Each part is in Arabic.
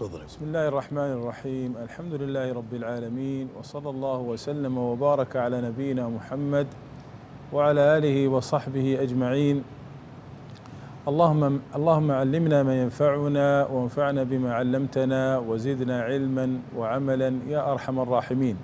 تفضل. بسم الله الرحمن الرحيم. الحمد لله رب العالمين، وصلى الله وسلم وبارك على نبينا محمد وعلى آله وصحبه أجمعين. اللهم علمنا ما ينفعنا وانفعنا بما علمتنا وزدنا علما وعملا يا أرحم الراحمين.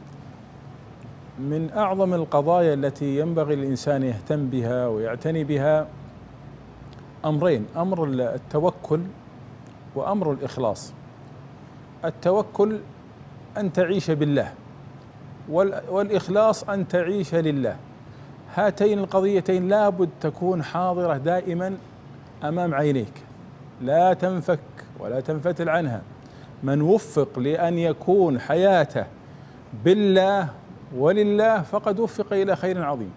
من أعظم القضايا التي ينبغي الإنسان يهتم بها ويعتني بها أمرين: أمر التوكل وأمر الإخلاص. التوكل أن تعيش بالله، والإخلاص أن تعيش لله. هاتين القضيتين لابد تكون حاضرة دائما أمام عينيك، لا تنفك ولا تنفتل عنها. من وفق لأن يكون حياته بالله ولله فقد وفق إلى خير عظيم.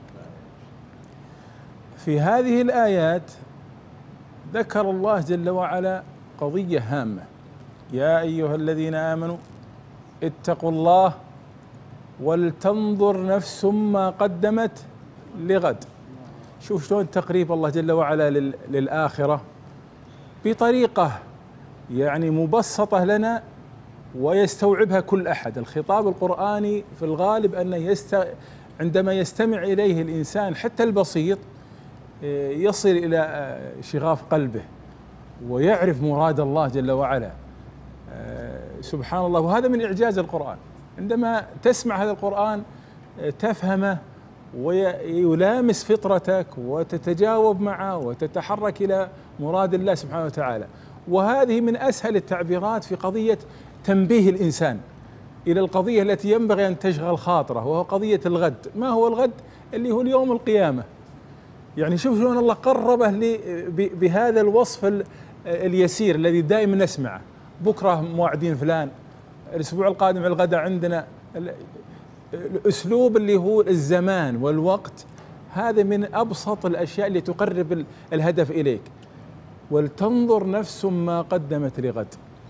في هذه الآيات ذكر الله جل وعلا قضية هامة: يا أيها الذين آمنوا اتقوا الله ولتنظر نفس ما قدمت لغد. شوف شلون تقريب الله جل وعلا للآخرة بطريقة يعني مبسطة لنا ويستوعبها كل أحد. الخطاب القرآني في الغالب أنه عندما يستمع إليه الإنسان حتى البسيط يصل إلى شغاف قلبه ويعرف مراد الله جل وعلا. سبحان الله. وهذا من إعجاز القرآن، عندما تسمع هذا القرآن تفهمه ويلامس فطرتك وتتجاوب معه وتتحرك إلى مراد الله سبحانه وتعالى. وهذه من أسهل التعبيرات في قضية تنبيه الإنسان إلى القضية التي ينبغي أن تشغل خاطره، وهو قضية الغد. ما هو الغد؟ اللي هو اليوم القيامة. يعني شوف شلون الله قربه بهذا الوصف اليسير الذي دائما نسمعه: بكرة موعدين فلان، الأسبوع القادم الغداء عندنا. الأسلوب اللي هو الزمان والوقت، هذا من أبسط الأشياء اللي تقرب الهدف إليك. ولتنظر نفس ما قدمت لغد.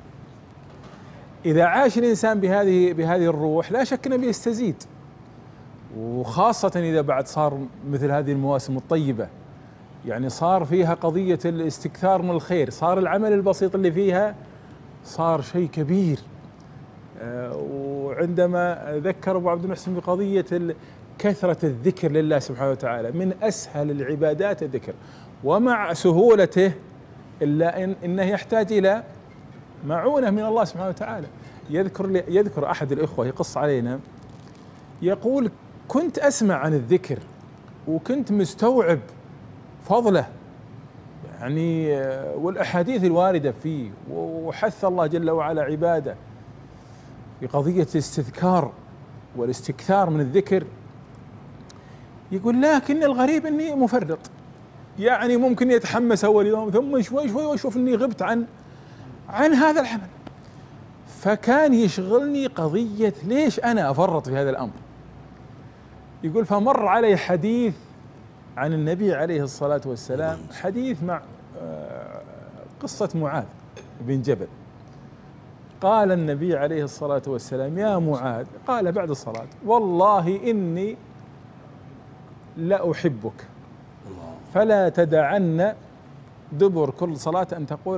إذا عاش الإنسان بهذه الروح لا شك أنه بيستزيد، وخاصة إذا بعد صار مثل هذه المواسم الطيبة، يعني صار فيها قضية الاستكثار من الخير، صار العمل البسيط اللي فيها صار شيء كبير. وعندما ذكر أبو عبد المحسن بقضية كثرة الذكر لله سبحانه وتعالى، من أسهل العبادات الذكر، ومع سهولته إلا إنه يحتاج إلى معونة من الله سبحانه وتعالى. يذكر أحد الإخوة يقص علينا، يقول: كنت أسمع عن الذكر وكنت مستوعب فضله، يعني والأحاديث الواردة فيه، وحث الله جل وعلا عباده بقضية الاستذكار والاستكثار من الذكر. يقول: لكن الغريب أني مفرط، يعني ممكن يتحمس أول يوم ثم شوي شوي وأشوف أني غبت عن هذا العمل. فكان يشغلني قضية ليش أنا أفرط في هذا الأمر. يقول: فمر علي حديث عن النبي عليه الصلاة والسلام، حديث مع قصة معاذ بن جبل. قال النبي عليه الصلاة والسلام: يا معاذ، قال بعد الصلاة: والله إني لأحبك فلا تدعن دبر كل صلاة أن تقول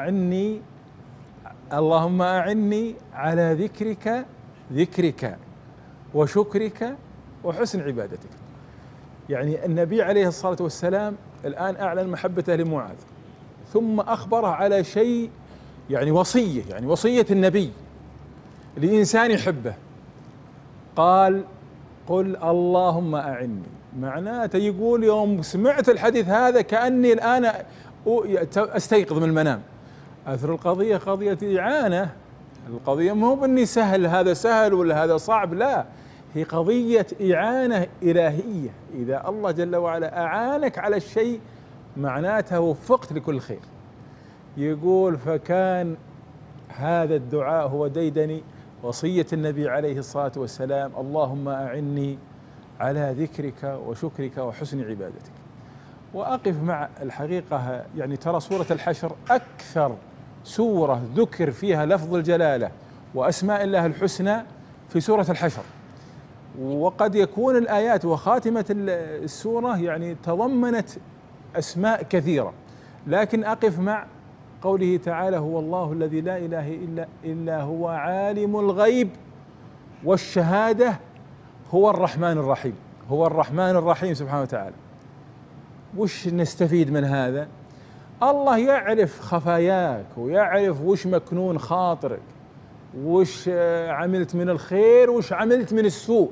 اللهم أعني على ذكرك وشكرك وحسن عبادتك. يعني النبي عليه الصلاة والسلام الآن أعلن محبته لمعاذ، ثم أخبره على شيء يعني وصية النبي لإنسان يحبه. قال: قل اللهم أعني. معناته يقول يوم سمعت الحديث هذا كأني الآن أستيقظ من المنام. أثر القضية قضية إعانة. القضية مو بأني هذا سهل ولا هذا صعب، لا، هي قضية إعانة إلهية. إذا الله جل وعلا أعانك على الشيء معناته وفقت لكل خير. يقول: فكان هذا الدعاء هو ديدني وصية النبي عليه الصلاة والسلام: اللهم أعني على ذكرك وشكرك وحسن عبادتك. وأقف مع الحقيقة، يعني ترى سورة الحشر أكثر سورة ذكر فيها لفظ الجلالة وأسماء الله الحسنى في سورة الحشر. وقد يكون الآيات وخاتمة السورة يعني تضمنت أسماء كثيرة، لكن أقف مع قوله تعالى: هو الله الذي لا إله إلا هو عالم الغيب والشهادة هو الرحمن الرحيم. هو الرحمن الرحيم سبحانه وتعالى. وش نستفيد من هذا؟ الله يعرف خفاياك ويعرف وش مكنون خاطرك، وش عملت من الخير وش عملت من السوء،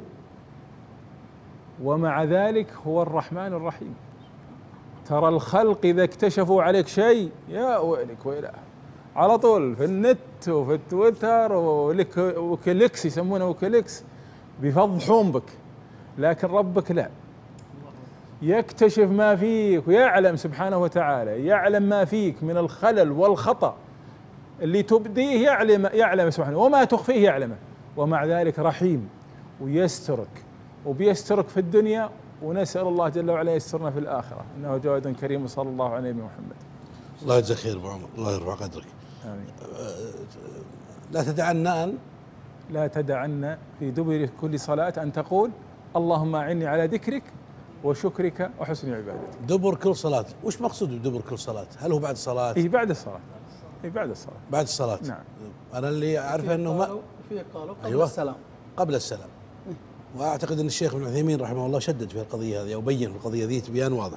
ومع ذلك هو الرحمن الرحيم. ترى الخلق إذا اكتشفوا عليك شيء يا ويلك ويله، على طول في النت وفي التويتر وكليكس، يسمونه وكليكس، بيفضحون بك. لكن ربك لا، يكتشف ما فيك ويعلم سبحانه وتعالى، يعلم ما فيك من الخلل والخطأ اللي تبديه، يعلم سبحانه، وما تخفيه يعلمه، ومع ذلك رحيم ويسترك، وبيسترك في الدنيا، ونسأل الله جل وعلا يسترنا في الآخرة، إنه جواد كريم. صلى الله على نبينا محمد. الله يجزاك خير ابو عمر، الله يرفع قدرك. آمين. لا تدعن في دبر كل صلاة أن تقول: اللهم أعني على ذكرك وشكرك وحسن عبادتك. دبر كل صلاة، وش مقصود بدبر كل صلاة؟ هل هو بعد الصلاة؟ إيه، بعد الصلاة. إيه، بعد الصلاة. بعد الصلاة. نعم. أنا اللي أعرفه أنه ما في قالوا قبل أيوة السلام. قبل السلام. وأعتقد أن الشيخ ابن عثيمين رحمه الله شدد في القضية هذه، أو بين في القضية ذي تبيان واضح.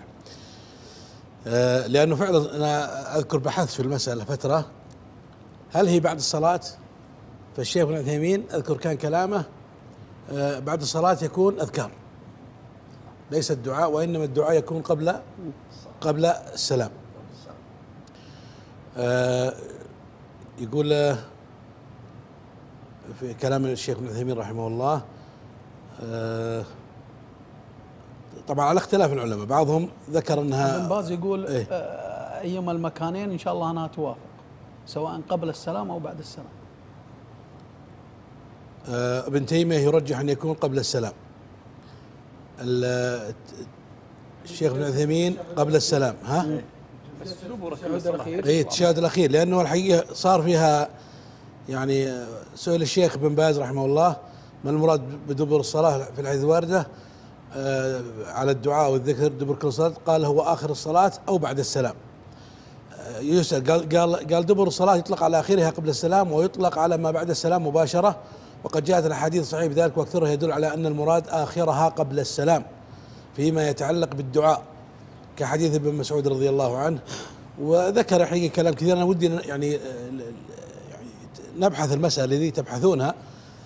لأنه فعلا أنا أذكر بحثت في المسألة فترة، هل هي بعد الصلاة؟ فالشيخ ابن عثيمين أذكر كان كلامه بعد الصلاة يكون أذكار، ليس الدعاء، وإنما الدعاء يكون قبل السلام. يقول في كلام الشيخ ابن عثيمين رحمه الله، طبعا على اختلاف العلماء، بعضهم ذكر انها ابن باز يقول إيه؟ ايما المكانين ان شاء الله انها توافق، سواء قبل السلام او بعد السلام. ابن تيمية يرجح ان يكون قبل السلام. الشيخ ابن عثيمين قبل السلام. ها؟ اي التشهد الاخير، لانه الحقيقه صار فيها يعني سئل الشيخ بن باز رحمه الله: ما المراد بدبر الصلاه في الحديث الوارده على الدعاء والذكر دبر كل صلاه؟ قال: هو اخر الصلاه او بعد السلام. يسأل قال دبر الصلاه يطلق على اخرها قبل السلام، ويطلق على ما بعد السلام مباشره، وقد جاءت الاحاديث صحيح بذلك، واكثرها يدل على ان المراد اخرها قبل السلام فيما يتعلق بالدعاء، كحديث ابن مسعود رضي الله عنه. وذكر حقيقة كلام كثير، أنا ودي يعني نبحث المسألة التي تبحثونها،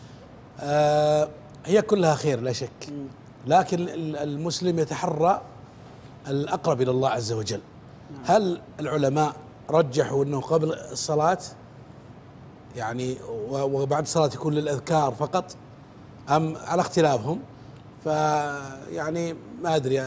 هي كلها خير لا شك، لكن المسلم يتحرى الأقرب إلى الله عز وجل. هل العلماء رجحوا أنه قبل الصلاة يعني وبعد الصلاة يكون للأذكار فقط، أم على اختلافهم؟ فيعني ما أدري.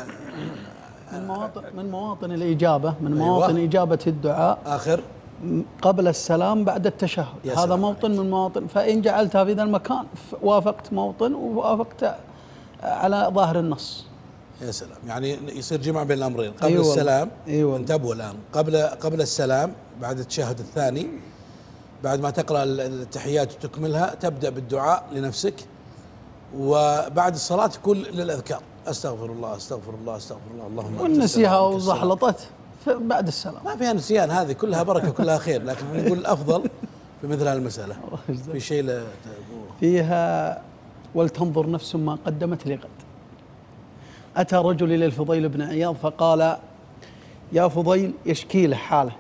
من مواطن الإجابة، من مواطن أيوة. إجابة الدعاء آخر قبل السلام بعد التشهد، هذا موطن من مواطن. فإن جعلتها في ذا المكان وافقت موطن ووافقت على ظاهر النص. يا سلام، يعني يصير جمع بين الأمرين قبل أيوة السلام. أيوة. انتبهوا الآن، قبل السلام بعد التشهد الثاني، بعد ما تقرأ التحيات وتكملها تبدأ بالدعاء لنفسك، وبعد الصلاة يكون للأذكار: استغفر الله استغفر الله استغفر الله اللهم. والنسيها وزحلطت بعد السلام، ما فيها نسيان، هذه كلها بركة كلها خير، لكن نقول الأفضل في مثل هذه المسألة في شيء فيها: ولتنظر نفس ما قدمت لغد. أتى رجل إلى الفضيل بن عياض فقال: يا فضيل، يشكي له حاله،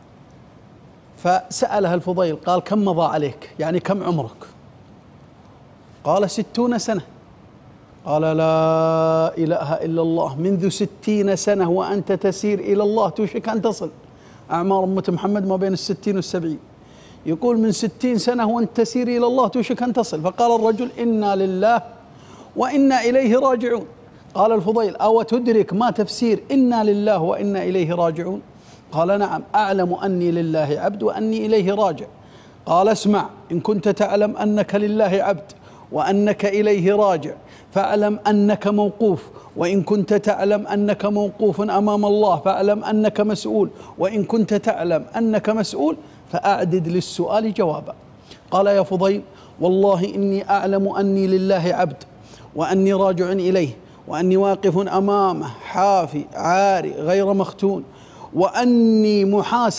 فسأله الفضيل قال: كم مضى عليك؟ يعني كم عمرك؟ قال: 60 سنة. قال: لا إله إلا الله، منذ 60 سنة وأنت تسير إلى الله، توشك أن تصل. أعمار أمة محمد ما بين 60 و70، يقول من 60 سنة وأنت تسير إلى الله توشك أن تصل. فقال الرجل: إنا لله وإنا إليه راجعون. قال الفضيل: أو تدرك ما تفسير إنا لله وإنا إليه راجعون؟ قال: نعم، أعلم أني لله عبد وأني إليه راجع. قال: اسمع، إن كنت تعلم أنك لله عبد وأنك إليه راجع فاعلم أنك موقوف، وإن كنت تعلم أنك موقوف أمام الله فاعلم أنك مسؤول، وإن كنت تعلم أنك مسؤول فأعدد للسؤال جوابا. قال: يا فضيل، والله إني أعلم أني لله عبد وأني راجع إليه، وأني واقف أمامه حافي عاري غير مختون، وأني محاسب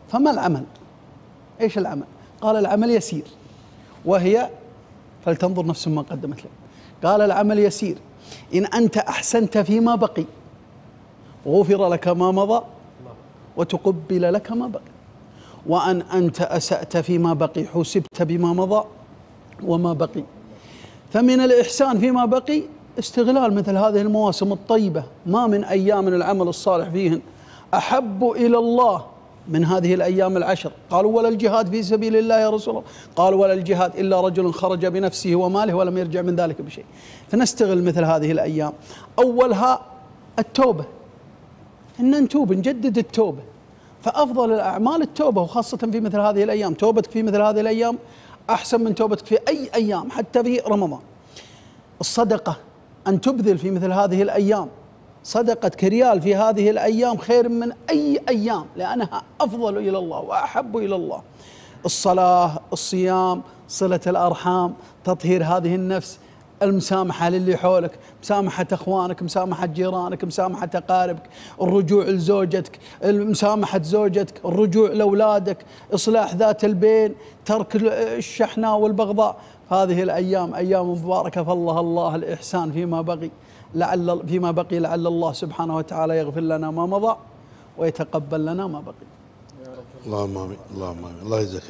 فما العمل؟ ايش العمل؟ قال العمل يسير، وهي فلتنظر نفس ما قدمت لك. قال العمل يسير إن أنت أحسنت فيما بقي غفر لك ما مضى وتقبل لك ما بقي، وأن أنت أسأت فيما بقي حسبت بما مضى وما بقي. فمن الإحسان فيما بقي استغلال مثل هذه المواسم الطيبة. ما من أيام العمل الصالح فيهن أحب إلى الله من هذه الأيام العشر. قالوا ولا الجهاد في سبيل الله يا رسول الله؟ قال ولا الجهاد إلا رجل خرج بنفسه وماله ولم يرجع من ذلك بشيء. فنستغل مثل هذه الأيام. أولها التوبة، إن نتوب نجدد التوبة، فأفضل الأعمال التوبة، وخاصة في مثل هذه الأيام. توبتك في مثل هذه الأيام أحسن من توبتك في أي أيام حتى في رمضان. الصدقة، أن تبذل في مثل هذه الأيام صدقة ريال في هذه الأيام خير من أي أيام، لأنها أفضل إلى الله وأحب إلى الله. الصلاة، الصيام، صلة الأرحام، تطهير هذه النفس، المسامحة للي حولك، مسامحة أخوانك، مسامحة جيرانك، مسامحة أقاربك، الرجوع لزوجتك، مسامحة زوجتك، الرجوع لأولادك، إصلاح ذات البين، ترك الشحناء والبغضاء. هذه الأيام أيام مباركة، فالله الإحسان فيما بقي لعل الله سبحانه وتعالى يغفر لنا ما مضى ويتقبل لنا ما بقي. اللهم آمين، اللهم آمين، الله يجزاك.